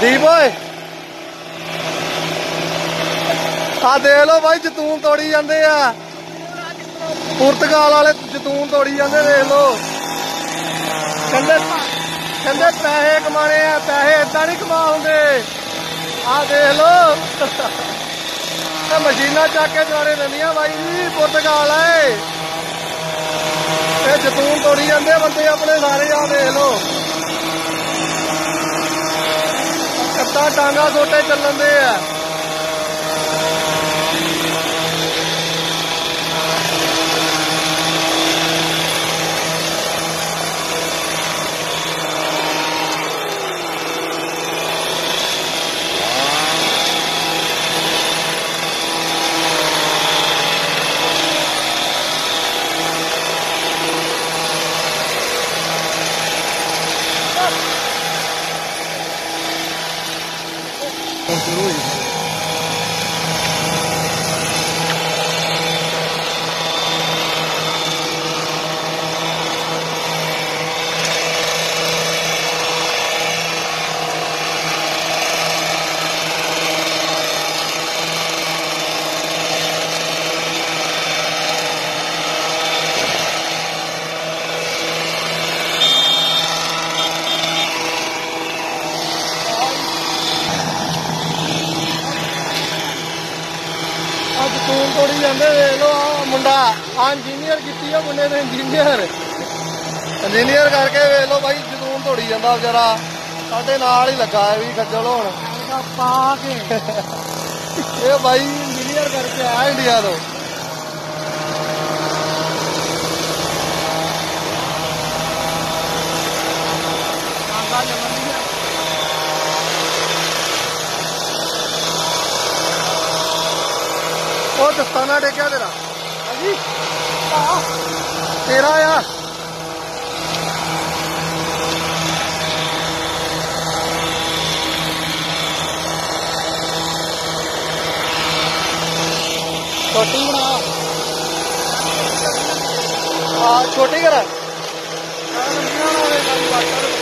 दीप ओए आ देख लो भाई जतून तोड़ी जाते आ पुर्तगाल वाले जतून तोड़ी जाते देख लो कहते कहते पैसे कमाने आ पैसे इदा नहीं कमा होंगे आ देख लो मशीना चक के चलाने पैंदियां भाई जी पुर्तगाल आए जतून तोड़ी जाते बंदे अपने सारे आ देख लो कत्ता टांगा सोटे चलन दे आ शुरू हुई जतून तोड़ी जाते देख लो आ मुंडा आ इंजीनियर की मुंडे ने इंजीनियर करके वेख लो भाई जतून तोड़ी जाता बेचारा साडे नाल ही लगा है भी खज्जल होण ये भाई इंजीनियर करके आया इंडिया तो वो दस्ताना टेकिया तेरा तेरा आ छोटी बना छोटी करा